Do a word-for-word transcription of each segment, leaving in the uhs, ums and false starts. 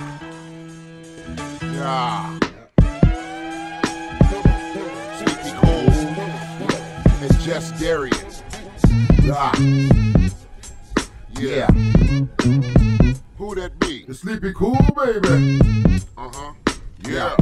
Yeah. Sleepy Cool. And Just Darian. Ah. Yeah. Who that be? The Sleepy Cool, baby. Uh-huh. Yeah.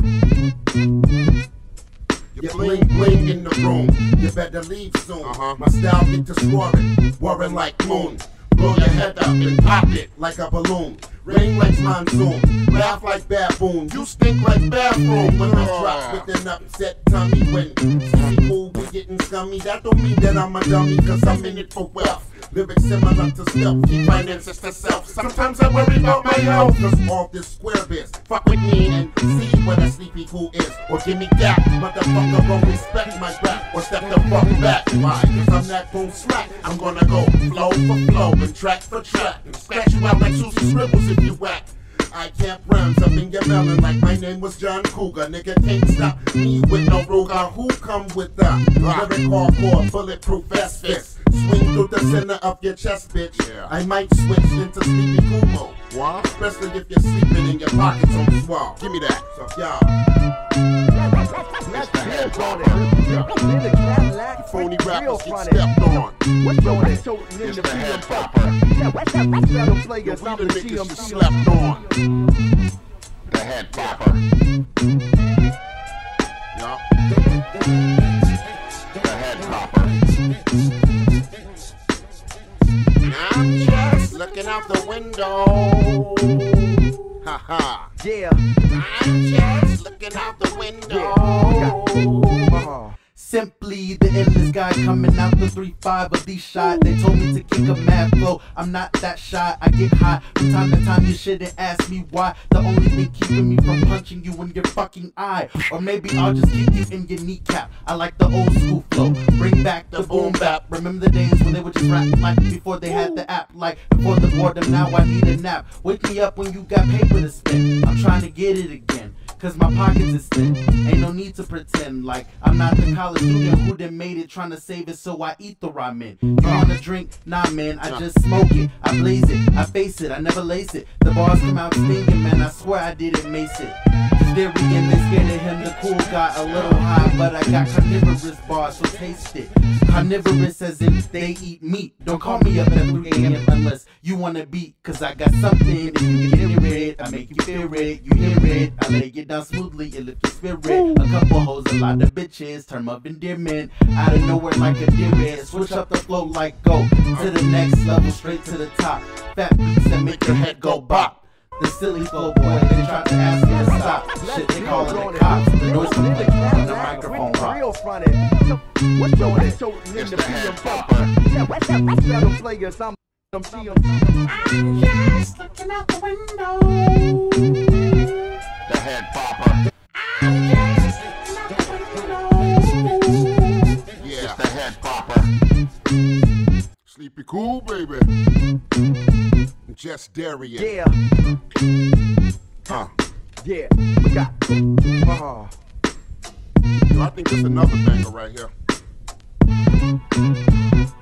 You bling bling in the room. You better leave soon. Uh-huh. My style get to scoring, whirring like moon. Blow your head up and pop it like a balloon. Rain like monsoon, laugh like baboon. You stink like bathroom when I drop with an upset tummy. When Sleepy Cool be getting scummy, that don't mean that I'm a dummy, cause I'm in it for wealth. Lyrics similar to stealth, keep finances to self. Sometimes I worry about my health, cause all this square biz. Fuck with me and see what a Sleepy Cool is. Or give me gap, motherfucker gon' respect my rap. Or step the fuck back, why? Cause I'm not gon' slack. I'm gonna go flow for flow and track for track. And scratch you out like Susie Scribbles if you whack. I camp rhymes up in your melon like my name was John Cougar. Nigga can't stop me with no Ruger. Who come with the lyric hardcore, bulletproof vest fist? Swing through the center of your chest, bitch. Yeah. I might switch into Sleepy Cool mode. What? Especially if you're sleeping and your pockets on swell. Give me that. So y'all. That's the head on it. You phony rappers get stepped on. What's your head toting in It's the the head P M popper. Yeah, what's that? What's that? Yo, Players, we I'm the the niggas G you M C. slept on. The head popper. Yup. The head popper. I'm just looking out the window. Ha ha. Yeah. I'm just looking out the window. Uh-huh. Simply the endless guy coming out the three five of these shot. They told me to kick a mad flow. I'm not that shy. I get high from time to time. You shouldn't ask me why. The only thing keeping me from punching you in your fucking eye, or maybe I'll just kick you in your kneecap. I like the old school flow. Bring back the boom bap. Remember the days when they would just rap like before they had the app, like before the boredom. Now I need a nap. Wake me up when you got paper to spend. I'm trying to get it again, cause my pockets is thin. Ain't no need to pretend like I'm not the college student who done made it, trying to save it, so I eat the ramen. You wanna drink? Nah, man, I just smoke it. I blaze it, I face it, I never lace it. The bars come out stinging, man, I swear I didn't mace it. Theory and they scared of him, the cool got a little high, but I got carnivorous bars, so taste it. Carnivorous as in they eat meat. Don't call me up at three A M unless you wanna beat, cause I got something that you can hear it. I make you feel it, you hear it. I lay it down smoothly, it lift your spirit. A couple hoes, a lot of bitches, term of endearment. Out of nowhere like a deer head. Switch up the flow like go to the next level, straight to the top. Fat beats that make your head go bop. The silly flow boy, they tried to ask me to stop. Shit, they calling the cops. The noise complaint when the microphone Real rock. funny. What's your head toting in It's the the P head M popper. Yeah, what's that? What's that? Players, I'm the G M C. I'm just looking out the window. The head popper. I'm just looking out the window. Yeah. It's the head popper. Sleepy Cool, baby. Just Darian. Yeah, Huh. yeah, we got. Uh-huh. Yo, I think there's another banger right here.